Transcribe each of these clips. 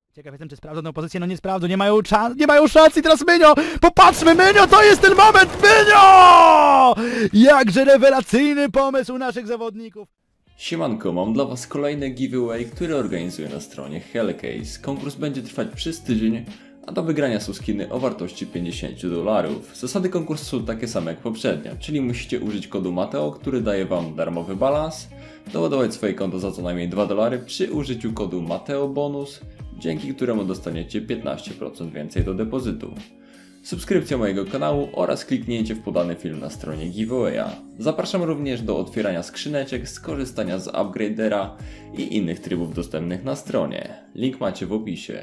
Ciekaw jestem, czy sprawdzą tę pozycję. No nie sprawdzą, nie mają szans i teraz Mynio! Popatrzmy, Mynio, to jest ten moment! Mynio! Jakże rewelacyjny pomysł naszych zawodników! Siemanko, mam dla Was kolejny giveaway, który organizuję na stronie Hellcase. Konkurs będzie trwać przez tydzień, a do wygrania są skiny o wartości $50. Zasady konkursu są takie same jak poprzednio, czyli musicie użyć kodu Mateo, który daje Wam darmowy balans, doładować swoje konto za co najmniej $2 przy użyciu kodu Mateo Bonus, dzięki któremu dostaniecie 15% więcej do depozytu. Subskrypcja mojego kanału oraz kliknięcie w podany film na stronie giveawaya. Zapraszam również do otwierania skrzyneczek, skorzystania z upgradera i innych trybów dostępnych na stronie. Link macie w opisie.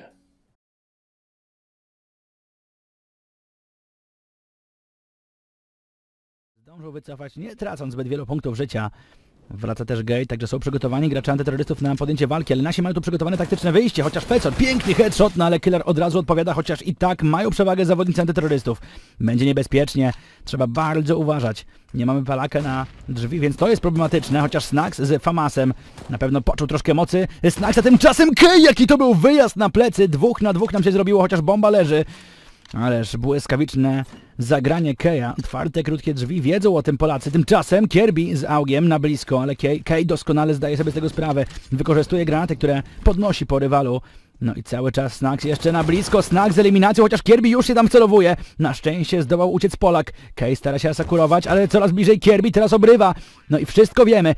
Zdążą wycofać, nie tracąc zbyt wielu punktów życia. Wraca też Gate, także są przygotowani gracze antyterrorystów na podjęcie walki, ale nasi mają tu przygotowane taktyczne wyjście, chociaż Fecor, piękny headshot, no ale Killer od razu odpowiada, chociaż i tak mają przewagę zawodnicy antyterrorystów. Będzie niebezpiecznie, trzeba bardzo uważać. Nie mamy palaka na drzwi, więc to jest problematyczne, chociaż Snax z Famasem na pewno poczuł troszkę mocy. Snax, a tymczasem Kej, jaki to był wyjazd na plecy, 2 na 2 nam się zrobiło, chociaż bomba leży. Ależ błyskawiczne zagranie Keja. Otwarte, krótkie drzwi. Wiedzą o tym Polacy. Tymczasem Kirby z Augiem na blisko, ale Kej doskonale zdaje sobie z tego sprawę. Wykorzystuje granaty, które podnosi po rywalu. No i cały czas Snax jeszcze na blisko. Snax z eliminacją, chociaż Kirby już się tam wcelowuje. Na szczęście zdołał uciec Polak. Kej stara się asakurować, ale coraz bliżej Kirby teraz obrywa. No i wszystko wiemy.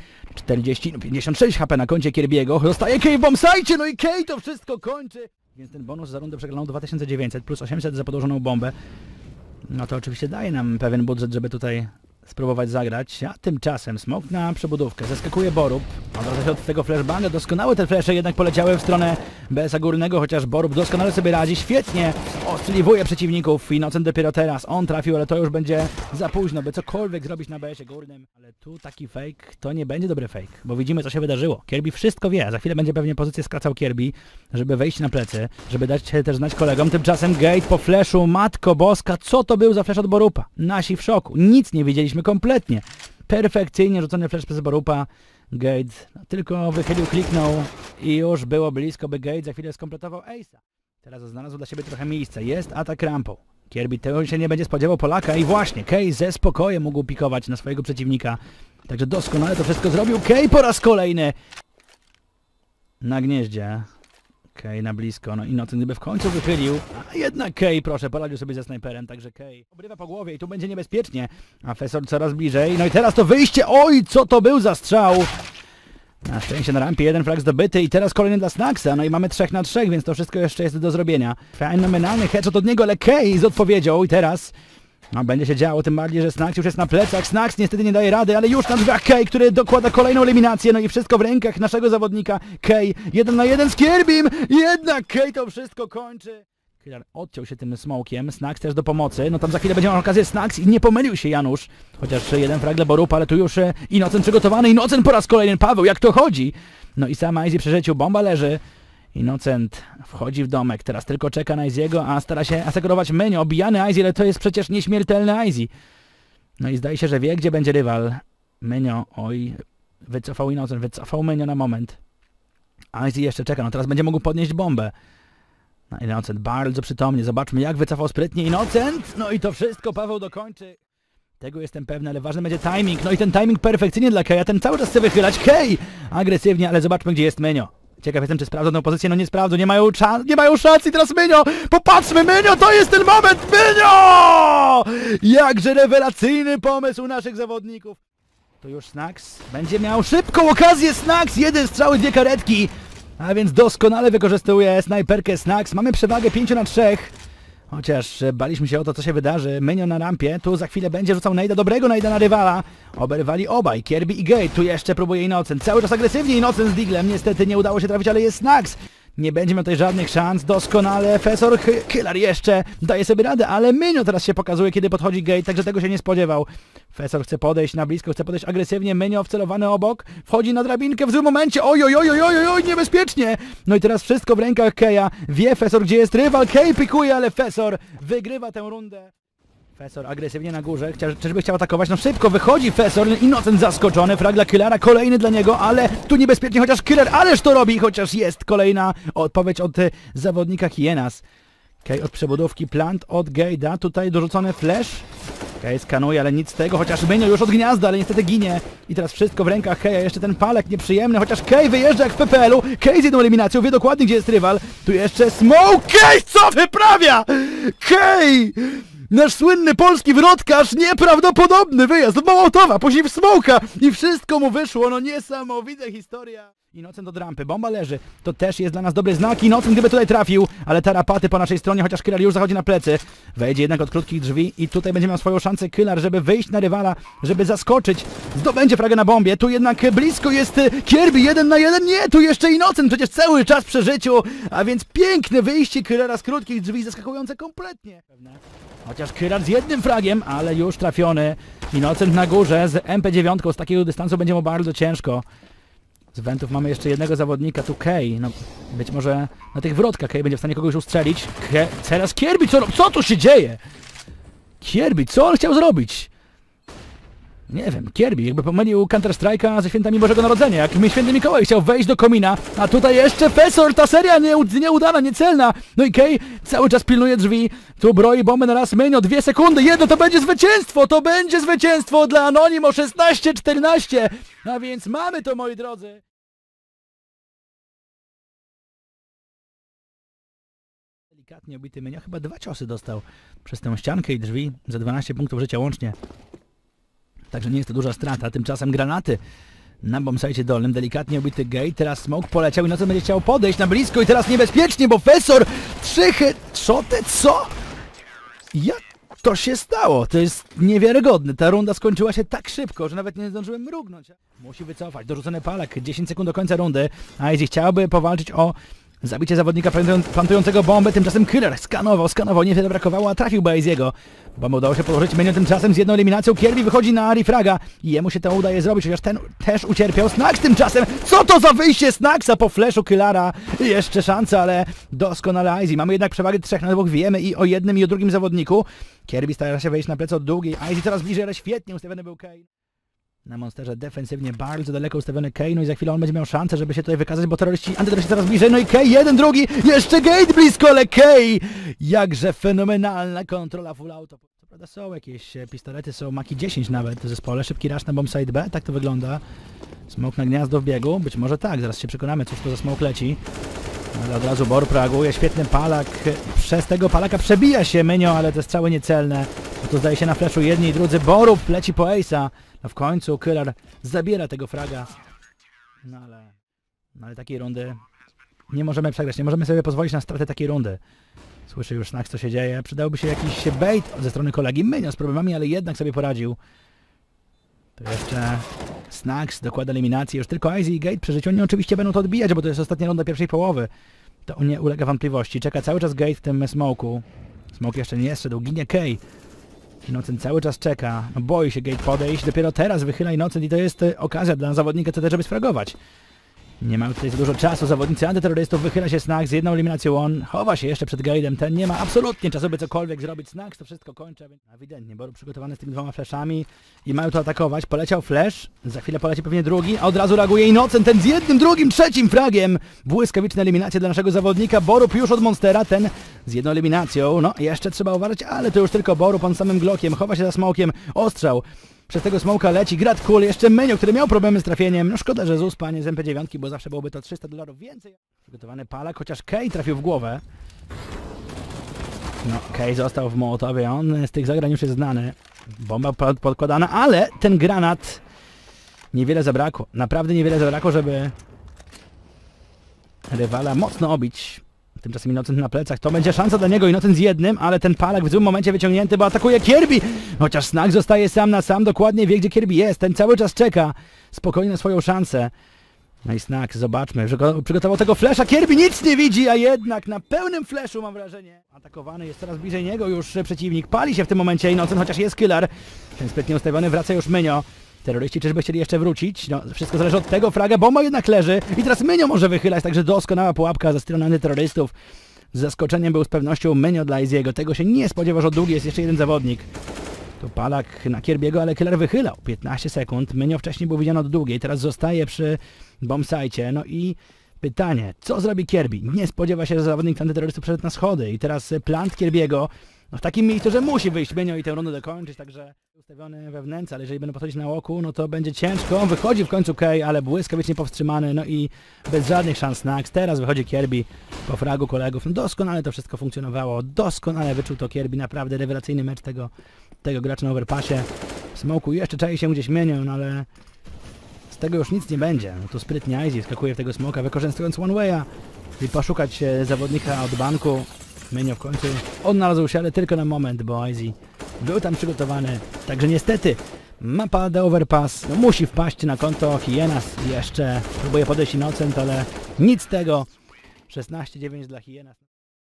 56 HP na koncie Kirby'ego. Zostaje Kej w bombsite, no i Kej to wszystko kończy. Więc ten bonus za rundę przegraną 2900 plus 800 za podłożoną bombę. No to oczywiście daje nam pewien budżet, żeby tutaj spróbować zagrać. A tymczasem smok na przebudówkę. Zaskakuje Borub. Odwraca się od tego flashbanga. Doskonałe te flesze jednak poleciały w stronę BS-a górnego, chociaż Borub doskonale sobie radzi. Świetnie ostrzeliwuje przeciwników. Innocent dopiero teraz. On trafił, ale to już będzie za późno, by cokolwiek zrobić na BS-ie górnym. Ale tu taki fake to nie będzie dobry fake, bo widzimy co się wydarzyło. Kirby wszystko wie. Za chwilę będzie pewnie pozycję skracał Kirby, żeby wejść na plecy, żeby dać się też znać kolegom. Tymczasem Gate po flashu. Matko boska, co to był za flash od Borupa? Nasi w szoku. Nic nie widzieliśmy kompletnie. Perfekcyjnie rzucony flash przez Borupa. Gate tylko wychylił, kliknął i już było blisko, by Gate za chwilę skompletował ace'a. Teraz znalazł dla siebie trochę miejsca. Jest atak rampą. Kirby tego się nie będzie spodziewał Polaka i właśnie Kej ze spokojem mógł pikować na swojego przeciwnika. Także doskonale to wszystko zrobił. Kej po raz kolejny na gnieździe. Kej na blisko, no Innocent gdyby w końcu wychylił, a jednak Kej, proszę, poradził sobie ze snajperem, także Kej obrywa po głowie i tu będzie niebezpiecznie, a Fecor coraz bliżej, no i teraz to wyjście, oj, co to był za strzał! Na szczęście na rampie jeden frag zdobyty i teraz kolejny dla Snaxa, no i mamy 3 na 3, więc to wszystko jeszcze jest do zrobienia. Fenomenalny headshot od niego, ale Kej z odpowiedzią i teraz... No będzie się działo, tym bardziej, że Snax już jest na plecach. Snax niestety nie daje rady, ale już na drzwiach Kej, który dokłada kolejną eliminację. No i wszystko w rękach naszego zawodnika. Kej 1 na 1 z Kirbym. Jednak Kej to wszystko kończy. Killer odciął się tym smokiem. Snax też do pomocy. No tam za chwilę będzie miał okazję Snax i nie pomylił się Janusz. Chociaż jeden frag dla Borupa, ale tu już Innocent przygotowany. Innocent po raz kolejny. Paweł, jak to chodzi? No i sama Izzy przy życiu. Bomba leży. Innocent wchodzi w domek, teraz tylko czeka na Izzy'ego, a stara się asekurować Mynio, obijany Izzy, ale to jest przecież nieśmiertelny Izzy. No i zdaje się, że wie, gdzie będzie rywal. Mynio, oj, wycofał Innocent, wycofał Mynio na moment. Izzy jeszcze czeka, no teraz będzie mógł podnieść bombę. No Innocent bardzo przytomnie, zobaczmy jak wycofał sprytnie Innocent. No i to wszystko Paweł dokończy. Tego jestem pewny, ale ważny będzie timing. No i ten timing perfekcyjnie dla Keja, ten cały czas chce wychylać. Kej agresywnie, ale zobaczmy gdzie jest Mynio. Ciekaw jestem, czy sprawdzą tę pozycję, no nie sprawdzą, nie mają szans i teraz Mynio! Popatrzmy, Mynio, to jest ten moment! Mynio! Jakże rewelacyjny pomysł naszych zawodników! To już Snax będzie miał szybką okazję, Snax! 1 strzał, 2 karetki! A więc doskonale wykorzystuje snajperkę Snax, mamy przewagę 5 na 3. Chociaż baliśmy się o to, co się wydarzy. Mynio na rampie, tu za chwilę będzie rzucał najda, dobrego najda na rywala. Oberwali obaj, Kirby i Gate, tu jeszcze próbuje Innocent. Cały czas agresywnie Innocent z Diglem, niestety nie udało się trafić, ale jest Snax. Nie będzie miał tutaj żadnych szans, doskonale. Fecor, Killer jeszcze daje sobie radę, ale Mynio teraz się pokazuje, kiedy podchodzi Gate, także tego się nie spodziewał. Fecor chce podejść na blisko, chce podejść agresywnie, Mynio wcelowany obok, wchodzi na drabinkę w złym momencie, oj, niebezpiecznie! No i teraz wszystko w rękach Keja, wie Fecor, gdzie jest rywal, Kej pikuje, ale Fecor wygrywa tę rundę. Fesor agresywnie na górze, czyżby chciał atakować, no szybko wychodzi Fesor, Innocent zaskoczony, frag dla Killera, kolejny dla niego, ale tu niebezpiecznie, chociaż Killer ależ to robi, chociaż jest kolejna odpowiedź od zawodnika Hienas. Okej, od przebudówki plant, od Gade'a, tutaj dorzucony flash. Okej, skanuje, ale nic z tego, chociaż Menio już od gniazda, ale niestety ginie. I teraz wszystko w rękach Keja, jeszcze ten palek nieprzyjemny, chociaż Kej wyjeżdża jak w PPL-u. Kej z jedną eliminacją, wie dokładnie gdzie jest rywal. Tu jeszcze Smoke, Kej co wyprawia? Kej! Nasz słynny polski wrotkarz, nieprawdopodobny wyjazd do Mołotowa, później w Smoke'a i wszystko mu wyszło, no niesamowita historia. Innocent od rampy, bomba leży, to też jest dla nas dobry znak. Innocent gdyby tutaj trafił, ale tarapaty po naszej stronie, chociaż Killer już zachodzi na plecy. Wejdzie jednak od krótkich drzwi i tutaj będzie miał swoją szansę Killer, żeby wyjść na rywala, żeby zaskoczyć. Zdobędzie fragę na bombie, tu jednak blisko jest Kierby, 1 na 1, nie, tu jeszcze Innocent, przecież cały czas przy życiu, a więc piękne wyjście Killera z krótkich drzwi, zaskakujące kompletnie. Chociaż Killer z jednym fragiem, ale już trafiony. Innocent na górze z MP9, z takiego dystansu będzie mu bardzo ciężko. Z wentów mamy jeszcze jednego zawodnika, tu Kej, no być może na tych wrotkach Kej będzie w stanie kogoś ustrzelić. Teraz Kierby, co tu się dzieje? Kierby, co on chciał zrobić? Nie wiem, Kierby jakby pomylił Counter-Strike'a ze świętami Bożego Narodzenia, jak święty Mikołaj chciał wejść do komina, a tutaj jeszcze Fesor, ta seria nieudana, niecelna. No i Kej cały czas pilnuje drzwi, tu broi bombę na raz, Menio, 2 sekundy, jedno, to będzie zwycięstwo dla Anonimo, 16-14, a więc mamy to, moi drodzy. Delikatnie obity Menio, chyba 2 ciosy dostał przez tę ściankę i drzwi, za 12 punktów życia łącznie. Także nie jest to duża strata. Tymczasem granaty na bombsite dolnym. Delikatnie obity Gate. Teraz Smoke poleciał i na co będzie chciał podejść na blisko i teraz niebezpiecznie, bo Fesor 3 headshoty, co? Jak to się stało? To jest niewiarygodne. Ta runda skończyła się tak szybko, że nawet nie zdążyłem mrugnąć. Musi wycofać. Dorzucony palak. 10 sekund do końca rundy. A jeśli chciałby powalczyć o zabicie zawodnika plantującego bombę, tymczasem Killer skanował, niewiele brakowało, a trafił Baziego. Bombę udało się położyć, Menio tymczasem z jedną eliminacją, Kierby wychodzi na refraga i jemu się to udaje zrobić, chociaż ten też ucierpiał. Snax tymczasem, co to za wyjście Snaxa po flashu Killera? Jeszcze szansa, ale doskonale Izzy. Mamy jednak przewagę 3 na 2, wiemy i o jednym i o drugim zawodniku. Kierby stara się wejść na plecy od długiej, Izzy coraz bliżej, ale świetnie ustawiony był Kane. Na monsterze defensywnie bardzo daleko ustawiony Kane, no i za chwilę on będzie miał szansę, żeby się tutaj wykazać, bo antyterroryści coraz bliżej, no i Kay, jeden, drugi, jeszcze Gate blisko, ale Kay! Jakże fenomenalna kontrola full auto. Co prawda są jakieś pistolety, są Maki 10 nawet w zespole, szybki rush na bombsite B, tak to wygląda. Smoke na gniazdo w biegu, być może tak, zaraz się przekonamy, cóż to za smoke leci. Ale od razu Bor reaguje, świetny palak, przez tego palaka przebija się Menio, ale te strzały niecelne. To zdaje się na flashu jedni i drudzy, Borów leci po Ace'a. No w końcu Killer zabiera tego fraga. No ale takiej rundy nie możemy przegrać, nie możemy sobie pozwolić na stratę takiej rundy. Słyszy już Snax, co się dzieje. Przydałby się jakiś bait ze strony kolegi Menio z problemami, ale jednak sobie poradził. To jeszcze Snax dokłada eliminację. Już tylko Izzy i Gate przy życiu. Oni oczywiście będą to odbijać, bo to jest ostatnia runda pierwszej połowy. To nie ulega wątpliwości. Czeka cały czas Gate w tym smoku. Smoke jeszcze nie zszedł. Ginie Kay. Innocent cały czas czeka. No, boi się Gate podejść. Dopiero teraz wychyla Innocent i to jest okazja dla zawodnika CT, żeby sfragować. Nie ma tutaj za dużo czasu. Zawodnicy antyterrorystów, wychyla się Snax z jedną eliminacją on. Chowa się jeszcze przed Gate'em. Ten nie ma absolutnie czasu, by cokolwiek zrobić. Snax to wszystko kończy. Ewidentnie, Boru przygotowany z tymi 2 flashami i mają to atakować. Poleciał flash. Za chwilę poleci pewnie drugi, a od razu reaguje Innocent. Ten z jednym, drugim, trzecim fragiem. Błyskawiczna eliminacja dla naszego zawodnika. Borup już od Monstera. Ten z jedną eliminacją. No, jeszcze trzeba uważać, ale to już tylko Borup. On samym Glockiem. Chowa się za smokiem. Ostrzał. Przez tego smoka leci, Grad Cool, jeszcze Menio, który miał problemy z trafieniem. No szkoda, że ZUS, panie z MP9, bo zawsze byłoby to $300 więcej. Przygotowany palak, chociaż Kay trafił w głowę. No, Kay został w Mołotowie, on z tych zagrań już jest znany. Bomba podkładana, ale ten granat niewiele zabrakło. Naprawdę niewiele zabrakło, żeby rywala mocno obić. Tymczasem Innocent na plecach, to będzie szansa dla niego, Innocent z jednym, ale ten palak w złym momencie wyciągnięty, bo atakuje Kierby! Chociaż Snax zostaje sam na sam, dokładnie wie, gdzie Kierby jest, ten cały czas czeka spokojnie na swoją szansę. No i Snax, zobaczmy, przygotował tego flasha, Kierby nic nie widzi, a jednak na pełnym flashu mam wrażenie. Atakowany jest coraz bliżej niego już przeciwnik, pali się w tym momencie Innocent, chociaż jest Killer. Ten sprytnie ustawiony, wraca już Menio. Terroryści czyżby chcieli jeszcze wrócić? No, wszystko zależy od tego, fraga, bomba jednak leży i teraz Menio może wychylać, także doskonała pułapka ze strony antyterrorystów. z zaskoczeniem był z pewnością Menio dla Iziego. Tego się nie spodziewał, że od długi jest jeszcze jeden zawodnik. Tu palak na Kirby'ego, ale Killer wychylał. 15 sekund. Menio wcześniej był widziany od długiej, teraz zostaje przy bombsite. No i pytanie, co zrobi Kirby? Nie spodziewa się, że zawodnik antyterrorystów przeszedł na schody. I teraz plant Kirby'ego no w takim miejscu, że musi wyjść Menio i tę rundę dokończyć, także ustawiony we wnętrze, ale jeżeli będą podchodzić na oku, no to będzie ciężko. Wychodzi w końcu Kay, ale błyskawicznie powstrzymany, no i bez żadnych szans Snax. Teraz wychodzi Kirby po fragu kolegów. No doskonale to wszystko funkcjonowało, doskonale wyczuł to Kirby, naprawdę rewelacyjny mecz tego gracza na overpassie. W smoku jeszcze czai się gdzieś Menio, no ale z tego już nic nie będzie. No tu sprytnie Izzy wskakuje w tego smoka, wykorzystując one way'a i poszukać zawodnika od banku. Menio w końcu odnalazł się, ale tylko na moment, bo Izzy był tam przygotowany. Także niestety mapa The Overpass no, musi wpaść na konto Hyenas. Jeszcze próbuje podejść Innocent, ale nic z tego. 16-9 dla Hyenas.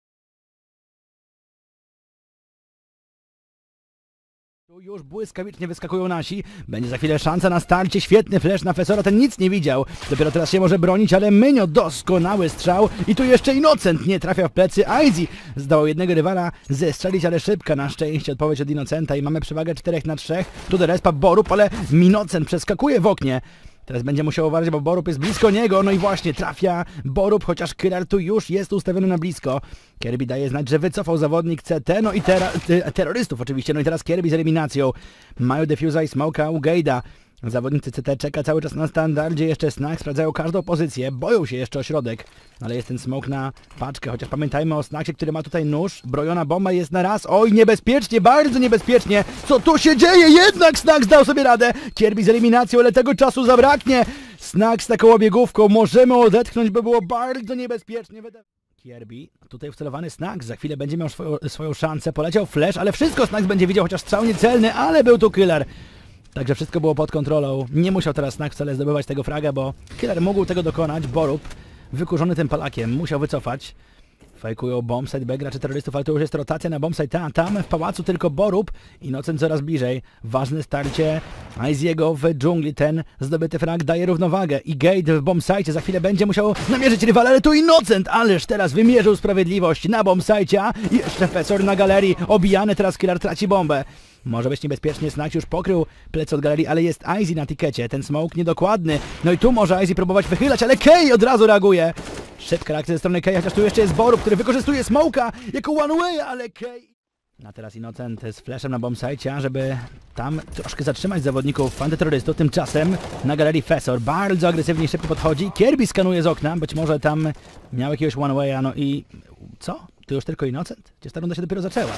Tu już błyskawicznie wyskakują nasi. Będzie za chwilę szansa na starcie. Świetny flash na Fesora, ten nic nie widział. Dopiero teraz się może bronić, ale Menio doskonały strzał. I tu jeszcze Innocent nie trafia w plecy. Izzy zdołał jednego rywala zestrzelić, ale szybka na szczęście odpowiedź od Innocenta i mamy przewagę 4-3. Tu do respa Borup, ale Innocent przeskakuje w oknie. Teraz będzie musiał uważać, bo Borup jest blisko niego, no i właśnie trafia Borup, chociaż Killer tu już jest ustawiony na blisko. Kirby daje znać, że wycofał zawodnik CT, no i terrorystów oczywiście, no i teraz Kirby z eliminacją. Mają defuza i smoka u Gade'a. Zawodnicy CT czeka cały czas na standardzie, jeszcze Snax sprawdzają każdą pozycję, boją się jeszcze o środek, ale jest ten smoke na paczkę, chociaż pamiętajmy o Snaxie, który ma tutaj nóż, brojona bomba jest na raz, oj niebezpiecznie, bardzo niebezpiecznie, co tu się dzieje, jednak Snax dał sobie radę, Kirby z eliminacją, ale tego czasu zabraknie, Snax z taką obiegówką, możemy odetchnąć, by było bardzo niebezpiecznie. Kirby, tutaj wcelowany Snax, za chwilę będzie miał swoją szansę, poleciał flash, ale wszystko Snax będzie widział, chociaż strzał niecelny, ale był tu Killer. Także wszystko było pod kontrolą. Nie musiał teraz Snax wcale zdobywać tego fraga, bo Killer mógł tego dokonać. Borup, wykurzony tym palakiem, musiał wycofać. Fejkują bombsite B graczy terrorystów, ale to już jest rotacja na bombsite. Tam w pałacu tylko Borup. Innocent coraz bliżej. Ważne starcie Izzy'ego w dżungli. Ten zdobyty frag daje równowagę. I Gate w bombsite za chwilę będzie musiał namierzyć rywala, ale tu Innocent, ależ teraz wymierzył sprawiedliwość na bombsite. I jeszcze Fesor na galerii. Obijany, teraz Killer traci bombę. Może być niebezpiecznie, Snax już pokrył plecy od galerii, ale jest Izzy na tikecie, ten smoke niedokładny. No i tu może Izzy próbować wychylać, ale Kay od razu reaguje. Szybka reakcja ze strony Kay, chociaż tu jeszcze jest Borup, który wykorzystuje smoka jako one way, ale Kay... A teraz Innocent z flashem na bombsite, żeby tam troszkę zatrzymać zawodników antyterrorystów. Tymczasem na galerii Fesor bardzo agresywnie i szybko podchodzi. Kirby skanuje z okna, być może tam miał jakiegoś one way'a, no i... Co? Tu już tylko Innocent? Gdzieś ta runda się dopiero zaczęła.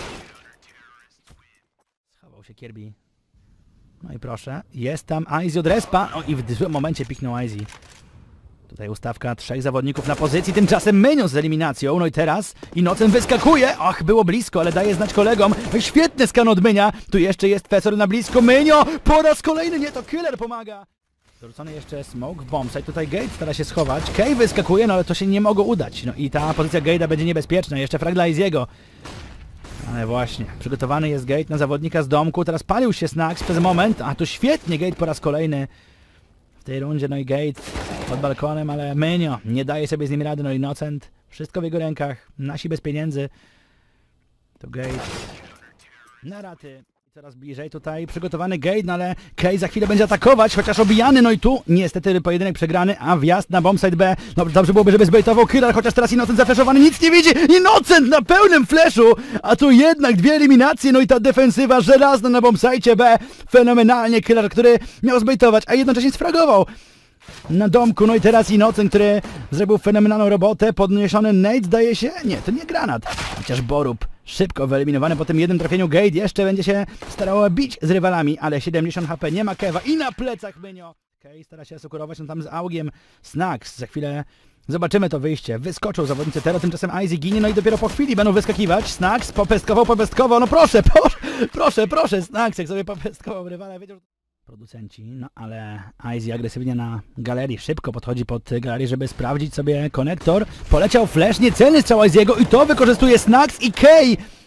Się Kirby. No i proszę, jest tam Izzy od respa. O i w złym momencie piknął Izzy. Tutaj ustawka 3 zawodników na pozycji, tymczasem Menio z eliminacją. No i teraz Innocent wyskakuje. Ach, było blisko, ale daje znać kolegom. Świetny skan od Menia. Tu jeszcze jest Fesor na blisko. Menio po raz kolejny, nie, to Killer pomaga. Dorzucony jeszcze smoke w bombsite. Tutaj Gate stara się schować. Kay wyskakuje, no ale to się nie mogło udać. No i ta pozycja Gate'a będzie niebezpieczna. Jeszcze frag dla Izzy'ego. Ale właśnie, przygotowany jest Gate na zawodnika z domku, teraz palił się Snax przez moment, a tu świetnie Gate po raz kolejny w tej rundzie, no i Gate pod balkonem, ale Menio nie daje sobie z nim rady, no Innocent, wszystko w jego rękach, nasi bez pieniędzy, to Gate na raty. Coraz bliżej tutaj przygotowany Gate, no ale Kay za chwilę będzie atakować, chociaż obijany, no i tu niestety pojedynek przegrany, a wjazd na bombsite B, no dobrze byłoby, żeby zbejtował Killer, chociaż teraz Innocent zafleszowany, nic nie widzi, Innocent na pełnym flashu, a tu jednak 2 eliminacje, no i ta defensywa żelazna na bombsite B, fenomenalnie Killer, który miał zbejtować, a jednocześnie sfragował na domku, no i teraz Innocent, który zrobił fenomenalną robotę, podniesiony nade zdaje się, nie, to nie granat, chociaż Borup szybko wyeliminowany po tym jednym trafieniu. Gate jeszcze będzie się starało bić z rywalami, ale 70 HP, nie ma kewa i na plecach Menio. Kay stara się asekurować, no tam z augiem Snax, za chwilę zobaczymy to wyjście, wyskoczył zawodnicy Tero, tymczasem Izzy ginie, no i dopiero po chwili będą wyskakiwać. Snax popestkował, no proszę, Snax jak sobie popestkował rywala, wiedział, że... Producenci, no ale Izzy agresywnie na galerii, szybko podchodzi pod galerię, żeby sprawdzić sobie konektor. Poleciał flash, niecelny strzał Izzy'ego i to wykorzystuje Snax i Kay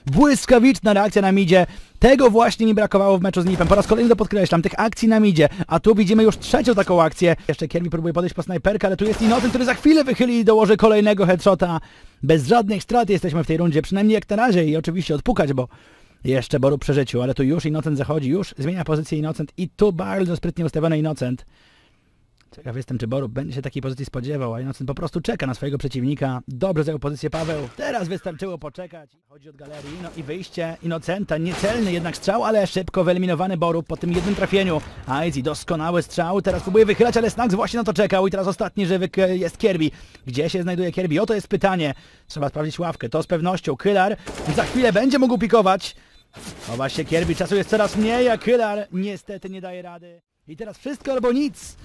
Błyskawiczna reakcja na midzie. Tego właśnie mi brakowało w meczu z Nipem. Po raz kolejny to podkreślam, tych akcji na midzie. A tu widzimy już trzecią taką akcję. Jeszcze Kirby próbuje podejść po snajperkę, ale tu jest Innocent, który za chwilę wychyli i dołoży kolejnego headshota. Bez żadnych strat jesteśmy w tej rundzie, przynajmniej jak na razie i oczywiście odpukać, bo jeszcze Borup przy życiu, ale tu już Innocent zachodzi, już zmienia pozycję Innocent i tu bardzo sprytnie ustawiony Innocent. Ciekaw jestem, czy Borup będzie się takiej pozycji spodziewał, a Innocent po prostu czeka na swojego przeciwnika. Dobrze zajął pozycję Paweł, teraz wystarczyło poczekać. Chodzi od galerii, no i wyjście Innocenta, niecelny jednak strzał, ale szybko wyeliminowany Borup po tym jednym trafieniu. Izzy, doskonały strzał, teraz próbuje wychylać, ale Snax właśnie na to czekał i teraz ostatni żywy jest Kirby. Gdzie się znajduje Kirby? Oto jest pytanie. Trzeba sprawdzić ławkę, to z pewnością. Killer za chwilę będzie mógł pikować. O właśnie Kirby, czasu jest coraz mniej, a Killer niestety nie daje rady. I teraz wszystko albo nic.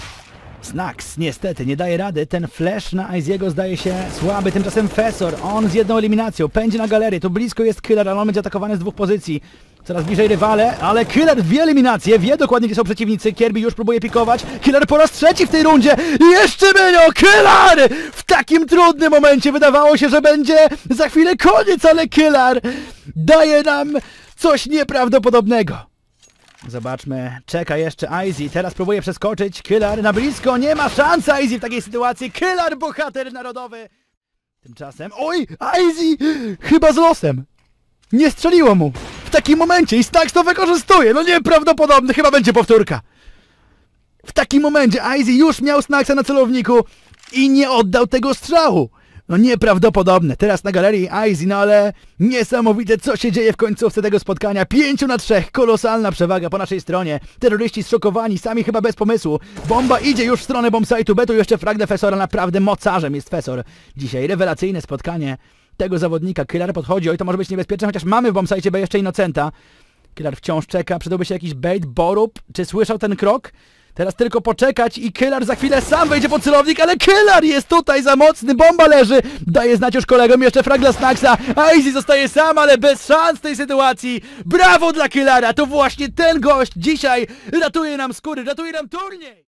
Snax niestety nie daje rady, ten flash na Izzy'ego zdaje się słaby, tymczasem Fesor, on z jedną eliminacją, pędzi na galerię, tu blisko jest Killer, ale on będzie atakowany z dwóch pozycji. Coraz bliżej rywale, ale Killer dwie eliminacje, wie dokładnie gdzie są przeciwnicy, Kirby już próbuje pikować, Killer po raz trzeci w tej rundzie i jeszcze Mynio, Killer! W takim trudnym momencie wydawało się, że będzie za chwilę koniec, ale Killer daje nam coś nieprawdopodobnego. Zobaczmy, czeka jeszcze Izzy, teraz próbuje przeskoczyć, Killer na blisko, nie ma szans Izzy w takiej sytuacji, Killer bohater narodowy. Tymczasem, oj, Izzy chyba z losem, nie strzeliło mu w takim momencie i Snax to wykorzystuje, no nieprawdopodobne, chyba będzie powtórka. W takim momencie Izzy już miał Snaxa na celowniku i nie oddał tego strzału. No nieprawdopodobne. Teraz na galerii Izzy, no ale niesamowite co się dzieje w końcówce tego spotkania. 5-3, kolosalna przewaga po naszej stronie. Terroryści zszokowani, sami chyba bez pomysłu. Bomba idzie już w stronę bombsite'u, betu jeszcze frag Fesora, naprawdę mocarzem jest Fesor. Dzisiaj rewelacyjne spotkanie tego zawodnika. Killer podchodzi, oj to może być niebezpieczne, chociaż mamy w bombsite'ie B jeszcze Innocenta. Killer wciąż czeka, przydałby się jakiś bait, Borup, czy słyszał ten krok? Teraz tylko poczekać i Killer za chwilę sam wejdzie pod celownik, ale Killer jest tutaj za mocny, bomba leży, daje znać już kolegom, jeszcze frag dla Snaxa, Izzy zostaje sam, ale bez szans w tej sytuacji. Brawo dla Killera, to właśnie ten gość dzisiaj ratuje nam skóry, ratuje nam turniej!